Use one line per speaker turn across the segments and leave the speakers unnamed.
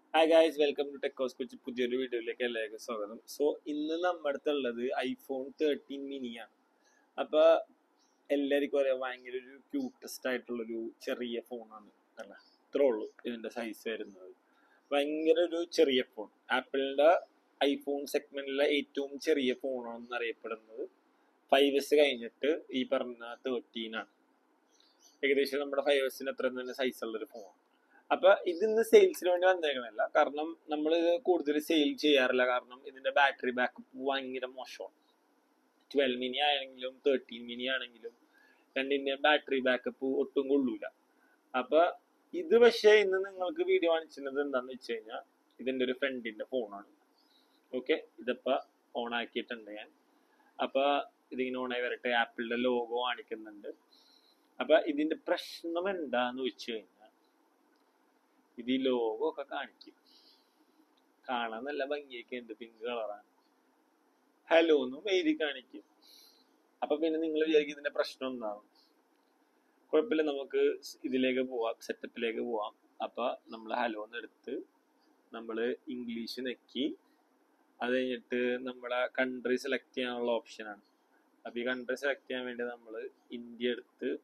Hi guys, welcome to Kochi പുതിയൊരു വീഡിയോയിലേക്ക് എല്ലാവർക്കും സ്വാഗതം. സോ ഇന്ന് നമ്മുടെ അടുത്തുള്ളത് ഐഫോൺ 13 മിനിയാണ്. അപ്പോൾ എല്ലാവർക്കും അറിയാം ഭയങ്കര ഒരു ക്യൂട്ടസ്റ്റ് ആയിട്ടുള്ളൊരു ചെറിയ ഫോണാണ് അല്ല ഇത്രേ ഉള്ളൂ ഇതിൻ്റെ സൈസ് വരുന്നത്. ഭയങ്കര ഒരു ചെറിയ ഫോൺ, ആപ്പിളിൻ്റെ ഐഫോൺ സെഗ്മെന്റിലെ ഏറ്റവും ചെറിയ ഫോണാണെന്ന് അറിയപ്പെടുന്നത്. 5S കഴിഞ്ഞിട്ട് ഈ പറഞ്ഞ 13 ആണ്. ഏകദേശം നമ്മുടെ 5Sന് അത്ര തന്നെ സൈസുള്ളൊരു ഫോണാണ്. അപ്പൊ ഇതിന്ന് സെയിൽസിന് വേണ്ടി വന്നേക്കണല്ല, കാരണം നമ്മൾ ഇത് കൂടുതൽ സെയിൽ ചെയ്യാറില്ല. കാരണം ഇതിന്റെ ബാറ്ററി ബാക്കപ്പ് ഭയങ്കര മോശമാണ്. 12 മിനി ആണെങ്കിലും 13 മിനി ആണെങ്കിലും രണ്ടിന്റെ ബാറ്ററി ബാക്കപ്പ് ഒട്ടും കൊള്ളൂല. അപ്പൊ ഇത് പക്ഷേ ഇന്ന് നിങ്ങൾക്ക് വീഡിയോ കാണിച്ചിരുന്നത് എന്താന്ന് വെച്ച് കഴിഞ്ഞാൽ ഇതിന്റെ ഒരു ഫ്രണ്ടിന്റെ ഫോണാണ്. ഓക്കെ, ഇതിപ്പോ ഓൺ ആക്കിയിട്ടുണ്ട് ഞാൻ. അപ്പൊ ഇതിങ്ങനെ ഓണായി വരട്ടെ. ആപ്പിളിന്റെ ലോഗോ കാണിക്കുന്നുണ്ട്. അപ്പൊ ഇതിന്റെ പ്രശ്നം എന്താന്ന് വെച്ച് കഴിഞ്ഞാൽ ഇത് ഈ ലോഗോ ഒക്കെ കാണിക്കും, കാണാൻ നല്ല ഭംഗിയൊക്കെ ഉണ്ട്, പിങ്ക് കളറാണ്. ഹലോ എന്നും എഴുതി കാണിക്കും. അപ്പൊ പിന്നെ നിങ്ങൾ വിചാരിക്കും ഇതിന്റെ പ്രശ്നം എന്താവും. കുഴപ്പമില്ല, നമുക്ക് ഇതിലേക്ക് പോവാം, സെറ്റപ്പിലേക്ക് പോവാം. അപ്പൊ നമ്മൾ ഹലോ എന്ന് എടുത്ത് നമ്മൾ ഇംഗ്ലീഷ് നെക്കി, അത് കഴിഞ്ഞിട്ട് നമ്മളെ കൺട്രി സെലക്ട് ചെയ്യാനുള്ള ഓപ്ഷനാണ്. അപ്പൊ ഈ കൺട്രി സെലക്ട് ചെയ്യാൻ വേണ്ടി നമ്മൾ ഇന്ത്യ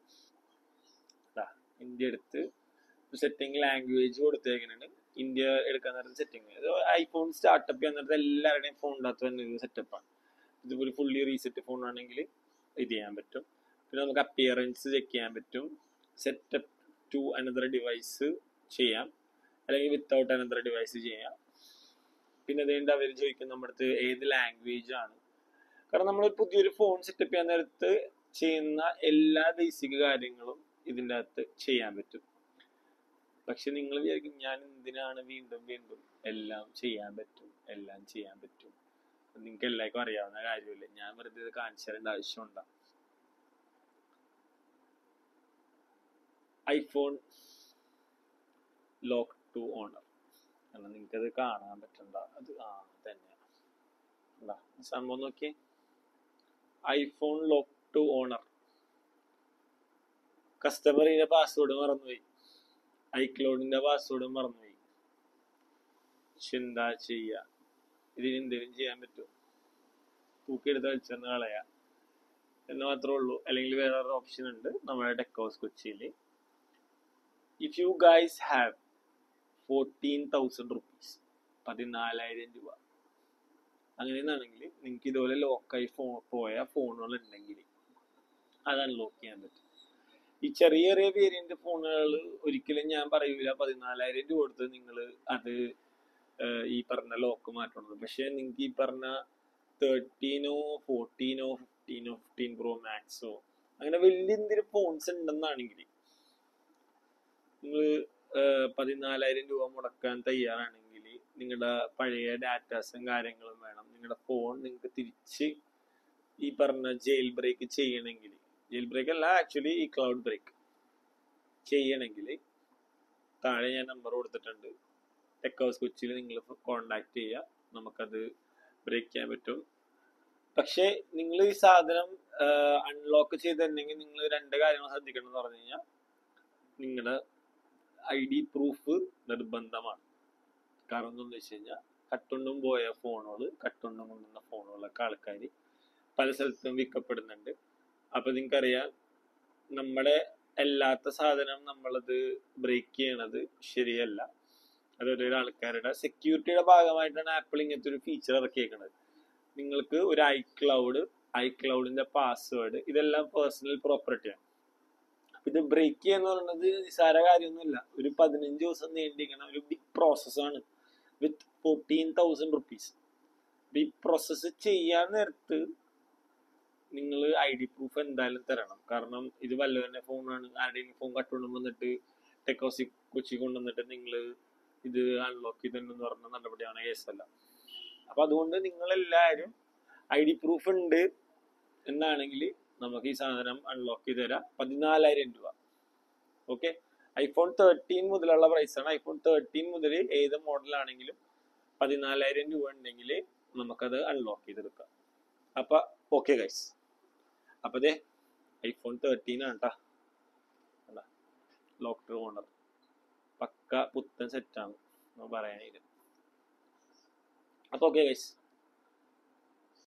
എടുത്ത് സെറ്റിംഗ് ലാംഗ്വേജ് കൊടുത്തേക്കുന്നുണ്ട്. ഇന്ത്യ എടുക്കാൻ നേരത്തെ സെറ്റിംഗ്, ഐഫോൺ സ്റ്റാർട്ടപ്പ് ചെയ്യാൻ നേരത്തെ എല്ലാവരുടെയും ഫോണിനകത്ത് തന്നെ ഒരു സെറ്റപ്പാണ്. ഇതുപോലെ ഫുള്ളി റീസെറ്റ് ഫോൺ ആണെങ്കിൽ ഇത് ചെയ്യാൻ പറ്റും. പിന്നെ നമുക്ക് അപ്പിയറൻസ് ചെക്ക് ചെയ്യാൻ പറ്റും. സെറ്റപ്പ് ടു അനദർ ഡിവൈസ് ചെയ്യാം, അല്ലെങ്കിൽ വിത്തൗട്ട് അനദർ ഡിവൈസ് ചെയ്യാം. പിന്നെ അതുകൊണ്ട് അവർ ചോദിക്കും നമ്മുടെ അടുത്ത് ഏത് ലാംഗ്വേജ് ആണ്. കാരണം നമ്മൾ പുതിയൊരു ഫോൺ സെറ്റപ്പ് ചെയ്യാൻ നേരത്ത് ചെയ്യുന്ന എല്ലാ ബേസിക് കാര്യങ്ങളും ഇതിൻ്റെ അകത്ത് ചെയ്യാൻ പറ്റും. പക്ഷെ നിങ്ങൾ വിചാരിക്കും ഞാൻ എന്തിനാണ് വീണ്ടും എല്ലാം ചെയ്യാൻ പറ്റും. നിങ്ങൾക്ക് എല്ലാവർക്കും അറിയാവുന്ന കാര്യമല്ലേ, ഞാൻ വെറുതെ ഇത് കാണിച്ചു തരേണ്ട ആവശ്യമുണ്ടോ? ഐഫോൺ ലോക്ക് ടു ഓണർ, കാരണം നിങ്ങൾക്കത് കാണാൻ പറ്റണ്ട. അത് തന്നെയാണ് സംഭവം. നോക്കി, ഐഫോൺ ലോക്ക് ടു ഓണർ. കസ്റ്റമറിന്റെ പാസ്വേഡ് മറന്നുപോയി, ഐക്ലൗഡിന്റെ പാസ്വേഡ് മറന്നുപോയി. എന്താ ചെയ്യാ? ഇതിന് എന്തെങ്കിലും ചെയ്യാൻ പറ്റുമോ? തൂക്കിയെടുത്ത് വെച്ചെന്ന് കളയാ എന്ന് മാത്രമേ ഉള്ളൂ. അല്ലെങ്കിൽ വേറൊരു ഓപ്ഷൻ ഉണ്ട് നമ്മുടെ ടെക്കോസ് കൊച്ചിയിൽ. If you guys have 14,000 rupees, 14,000 രൂപ, അങ്ങനെയാണെങ്കിൽ നിങ്ങൾക്ക് ഇതുപോലെ ലോക്കായി പോയ ഫോണുകൾ ഉണ്ടെങ്കിൽ അത് അൺലോക്ക് ചെയ്യാൻ പറ്റും. ഈ ചെറിയ ചെറിയ വേരിയന്റ് ഫോണുകൾ ഒരിക്കലും ഞാൻ പറയൂല 14,000 രൂപ കൊടുത്ത് നിങ്ങൾ അത് ഈ പറഞ്ഞ ലോക്ക് മാറ്റണത്. പക്ഷെ നിങ്ങൾക്ക് ഈ പറഞ്ഞ 13 14 15 പ്രോ മാക്സോ അങ്ങനെ വലിയ എന്തെങ്കിലും ഫോൺസ് ഉണ്ടെന്നാണെങ്കിൽ നിങ്ങൾ 14,000 രൂപ മുടക്കാൻ തയ്യാറാണെങ്കിൽ നിങ്ങളുടെ പഴയ ഡാറ്റാസും കാര്യങ്ങളും വേണം. നിങ്ങളുടെ ഫോൺ നിങ്ങൾക്ക് തിരിച്ച് ഈ പറഞ്ഞ ജെയിൽ ബ്രേക്ക് ചെയ്യണമെങ്കിൽ, ജെയിൽ ബ്രേക്ക് അല്ല ആക്ച്വലി ഈ ക്ലൗഡ് ബ്രേക്ക് ചെയ്യണമെങ്കിൽ താഴെ ഞാൻ നമ്പർ കൊടുത്തിട്ടുണ്ട്. ടെക് ഹൗസ് കൊച്ചിയിൽ നിങ്ങൾ കോണ്ടാക്ട് ചെയ്യുക, നമുക്കത് ബ്രേക്ക് ചെയ്യാൻ പറ്റും. പക്ഷേ നിങ്ങൾ ഈ സാധനം അൺലോക്ക് ചെയ്തിട്ടുണ്ടെങ്കിൽ നിങ്ങൾ രണ്ട് കാര്യങ്ങൾ ശ്രദ്ധിക്കണം എന്ന് പറഞ്ഞു കഴിഞ്ഞാൽ നിങ്ങളുടെ ID പ്രൂഫ് നിർബന്ധമാണ്. കാരണം എന്താണെന്ന് വെച്ച് കഴിഞ്ഞാൽ കട്ടുണ്ടും പോയ ഫോണുകൾ, കട്ടുണ്ടും കൊണ്ടുവന്ന ഫോണുകളൊക്കെ ആൾക്കാർ പല സ്ഥലത്തും വിൽക്കപ്പെടുന്നുണ്ട്. അപ്പൊ നിങ്ങൾക്കറിയാം നമ്മുടെ അല്ലാത്ത സാധനം നമ്മളത് ബ്രേക്ക് ചെയ്യണത് ശരിയല്ല. അതൊരു ആൾക്കാരുടെ സെക്യൂരിറ്റിയുടെ ഭാഗമായിട്ടാണ് ആപ്പിൾ ഇങ്ങനത്തെ ഒരു ഫീച്ചർ ഇറക്കിയേക്കുന്നത്. നിങ്ങൾക്ക് ഒരു ഐക്ലൗഡിന്റെ പാസ്വേഡ്, ഇതെല്ലാം പേഴ്സണൽ പ്രോപ്പർട്ടിയാണ്. ഇത് ബ്രേക്ക് ചെയ്യാന്ന് പറയുന്നത് നിസ്സാര കാര്യമൊന്നുമില്ല. ഒരു 15 ദിവസം നീണ്ടിരിക്കുന്ന ഒരു ബിഗ് പ്രോസസ്സാണ് വിത്ത് 14,000 റുപ്പീസ്. ഈ പ്രോസസ്സ് ചെയ്യാൻ നേരത്ത് നിങ്ങൾ ID പ്രൂഫ് എന്തായാലും തരണം. കാരണം ഇത് വല്ലവരുടെ ഫോണാണ്, ആരുടെയും ഫോൺ കട്ടുകൊണ്ട് വന്നിട്ട് ടെക്കോസി കൊച്ചി കൊണ്ടുവന്നിട്ട് നിങ്ങൾ ഇത് അൺലോക്ക് ചെയ്തെന്ന് പറഞ്ഞ നടപടിയാണ്, കേസല്ല. അപ്പൊ അതുകൊണ്ട് നിങ്ങളെല്ലാവരും ID പ്രൂഫ് ഉണ്ട് എന്നാണെങ്കിൽ നമുക്ക് ഈ സാധനം അൺലോക്ക് ചെയ്ത് തരാം. 14,000 രൂപ. ഓക്കെ, ഐഫോൺ 13 മുതലുള്ള പ്രൈസാണ്. ഐഫോൺ 13 മുതൽ ഏത് മോഡലാണെങ്കിലും 14,000 രൂപ ഉണ്ടെങ്കിൽ നമുക്കത് അൺലോക്ക് ചെയ്തെടുക്കാം. അപ്പൊ ഓക്കെ ഗൈസ്, അപ്പൊ ദേ ഐഫോൺ 13 ആണ് കേട്ടോ, ലോക്ക് ടു ഓണർ, പക്ക പുത്തൻ സെറ്റാണ്. പറയാനായിട്ട്. അപ്പോൾ ഓക്കെ ഗൈസ്,